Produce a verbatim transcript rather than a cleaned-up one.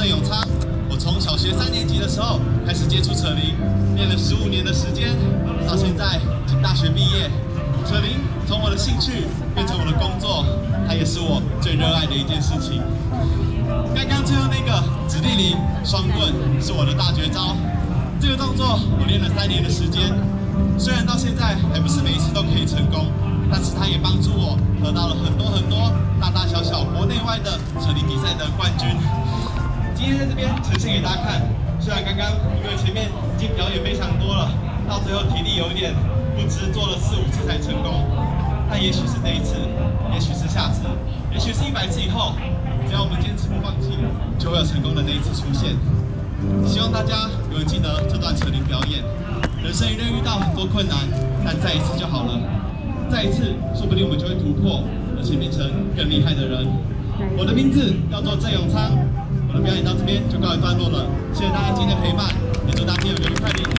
郑永昌，我从小学三年级的时候开始接触扯铃，练了十五年的时间，到现在已经大学毕业。扯铃从我的兴趣变成我的工作，它也是我最热爱的一件事情。刚刚最后那个指力铃双棍是我的大绝招，这个动作我练了三年的时间，虽然到现在还不是每一次都可以成功，但是它也帮助我得到了很多很多大大小小国内外的扯铃比赛的冠军。今天在这边呈现给大家看，虽然刚刚因为前面已经表演非常多了，到最后体力有一点不支，做了四五次才成功，但也许是这一次，也许是下次，也许是一百次以后，只要我们坚持不放弃，就会有成功的那一次出现。希望大家永远记得这段扯铃表演。人生一定遇到很多困难，但再一次就好了。再一次，说不定我们就会突破，而且变成更厉害的人。我的名字叫做郑永昌，我的表演到这边就告一段落了。谢谢大家今天的陪伴，也祝大家有个愉快的一天。